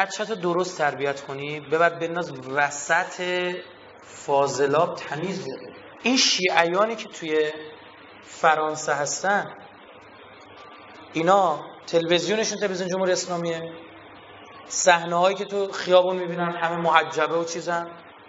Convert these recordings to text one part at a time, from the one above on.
بچه‌تو درست تربیت کنی، ببر بنداز وسط فاضلاب تمیز بیاره. این شیعیانی که توی فرانسه هستن، اینا تلویزیونشون تلویزیون جمهوری اسلامیه، صحنه هایی که تو خیابون میبینن همه محجبه و چیزن.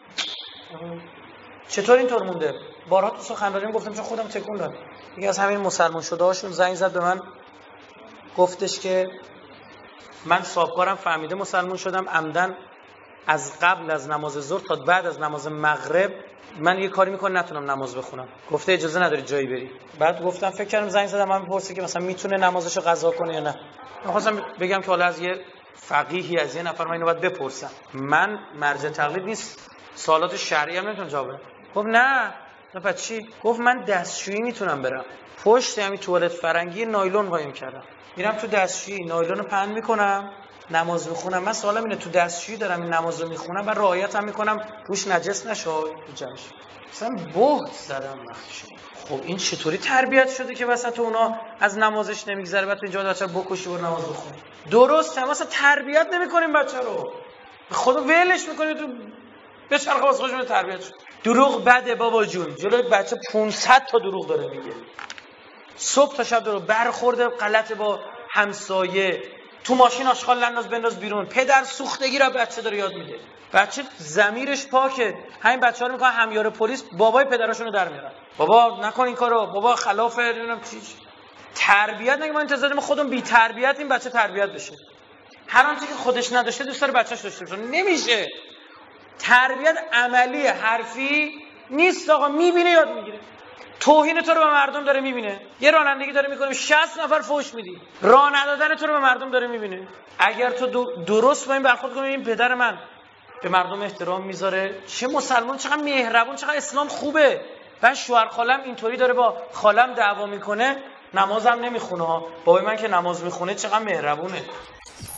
چطور اینطور مونده؟ بارها تو سخنرانیم گفتم، چون خودم تکون داد. یکی از همین مسلمان شده هاشون زنگ زد به من، گفتش که من صاحبکارم فهمیده مسلمان شدم، عمدن از قبل از نماز ظهر تا بعد از نماز مغرب من یه کاری میکنه نتونم نماز بخونم. گفته اجازه نداری جایی بری. بعد گفتم فکر کردم زنگ زدم من بپرسه که مثلا میتونه نمازشو قضا کنه یا نه. می‌خواستم بگم که حالا از یه فقیهی، از یه نفر من اینو باید بپرسم. من مرجع تقلید نیست، سوالات شرعی هم نمیتونم جواب بدم. گفت نه بعد چی؟ گفت من دستشویی میتونم برم. پشت همین توالت فرنگی نایلون قایم کردم. میرم تو دستشویی نایلونو پهن میکنم، نماز میخونم. من سوالم اینه تو دستشویی دارم این نماز رو میخونم و رعایت هم میکنم روش نجس نشه تو جمعش. مثلا بهت زدم وقتش. خب این چطوری تربیت شده که وسط اونا از نمازش نمیگذره، بعد اینجا بچه‌ها بکشی و نماز بخونه؟ درسته، مثلا تربیت نمیکنیم بچه رو، خدا ولش میکنید تو به چرخ واسه خودشون تربیت شد. دروغ بده بابا جون، جلوی بچه 500 تا دروغ داره میگه، صبح تا شب دروغ، برخورده غلط با همسایه، تو ماشین آشغال ننداز بنداز بیرون، پدر سوختگی را بچه داره یاد میده. بچه ضمیرش پاکه. همین بچه‌ها رو میگن همیار پلیس، بابای پدراشونو در میارن، بابا نکن این کارو، بابا خلاف نمیدونم چی. تربیت نگه ما انتظار خودمون بی تربیت این بچه تربیت بشه. هر آنچه که خودش نداشته دوست داره بچه‌ش داشته باشه. نمیشه. تربیت عملی حرفی نیست آقا، میبینه یاد میگیره. توهین تو رو به مردم داره میبینه، یه رانندگی داره میکنه 60 نفر فحش میدی، راه ندادن تو رو به مردم داره میبینه. اگر تو درست با این برخورد کنی، این پدر من به مردم احترام میذاره، چه مسلمان، چقدر مهربون، چقدر اسلام خوبه. بعد شوهر خالم اینطوری داره با خالم دعوا میکنه، نمازم نمیخونه ها، بابای من که نماز میخونه چقدر مهربونه.